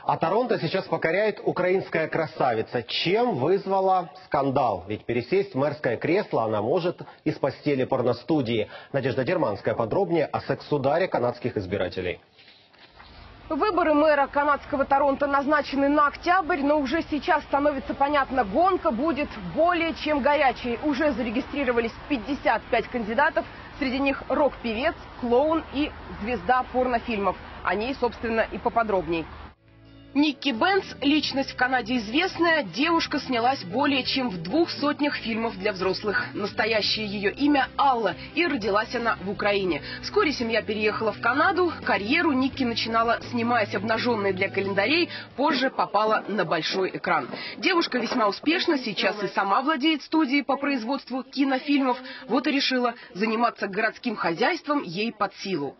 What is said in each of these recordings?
А Торонто сейчас покоряет украинская красавица, чем вызвала скандал. Ведь пересесть в мэрское кресло она может из постели порностудии. Надежда Дерманская подробнее о секс-ударе канадских избирателей. Выборы мэра канадского Торонто назначены на октябрь, но уже сейчас становится понятно, гонка будет более чем горячей. Уже зарегистрировались 55 кандидатов, среди них рок-певец, клоун и звезда порнофильмов. О ней, собственно, и поподробней. Никки Бенц – личность в Канаде известная. Девушка снялась более чем в 200 фильмов для взрослых. Настоящее ее имя – Алла, и родилась она в Украине. Вскоре семья переехала в Канаду. Карьеру Никки начинала, снимаясь обнаженной для календарей, позже попала на большой экран. Девушка весьма успешна, сейчас и сама владеет студией по производству кинофильмов. Вот и решила, заниматься городским хозяйством ей под силу.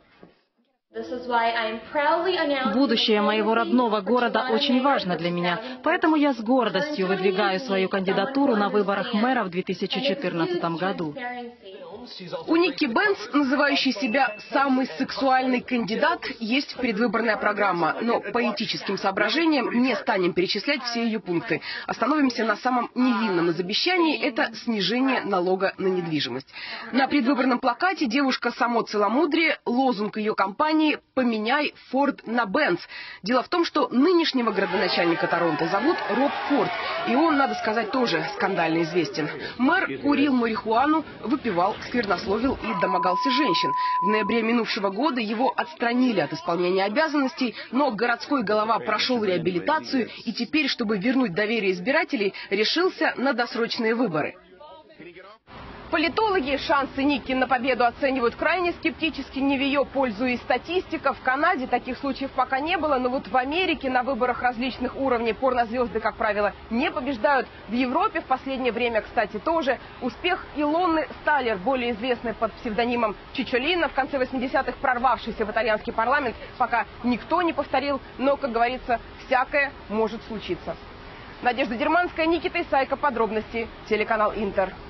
Будущее моего родного города очень важно для меня, поэтому я с гордостью выдвигаю свою кандидатуру на выборах мэра в 2014 году. У Никки Бенц, называющей себя «самый сексуальный кандидат», есть предвыборная программа. Но по этическим соображениям не станем перечислять все ее пункты. Остановимся на самом невинном из обещаний – это снижение налога на недвижимость. На предвыборном плакате девушка само целомудрие, лозунг ее кампании «Поменяй Форд на Бенц». Дело в том, что нынешнего градоначальника Торонто зовут Роб Форд. И он, надо сказать, тоже скандально известен. Мэр курил марихуану, выпивал, сквернословил и домогался женщин. В ноябре минувшего года его отстранили от исполнения обязанностей, но городской голова прошел реабилитацию и теперь, чтобы вернуть доверие избирателей, решился на досрочные выборы. Политологи шансы Никки на победу оценивают крайне скептически, не в ее пользу и статистика. В Канаде таких случаев пока не было, но вот в Америке на выборах различных уровней порнозвезды, как правило, не побеждают. В Европе в последнее время, кстати, тоже. Успех Илоны Сталлер, более известной под псевдонимом Чичолина, в конце 80-х прорвавшийся в итальянский парламент, пока никто не повторил, но, как говорится, всякое может случиться. Надежда Дерманская, Никита Исайко. Подробности. Телеканал Интер.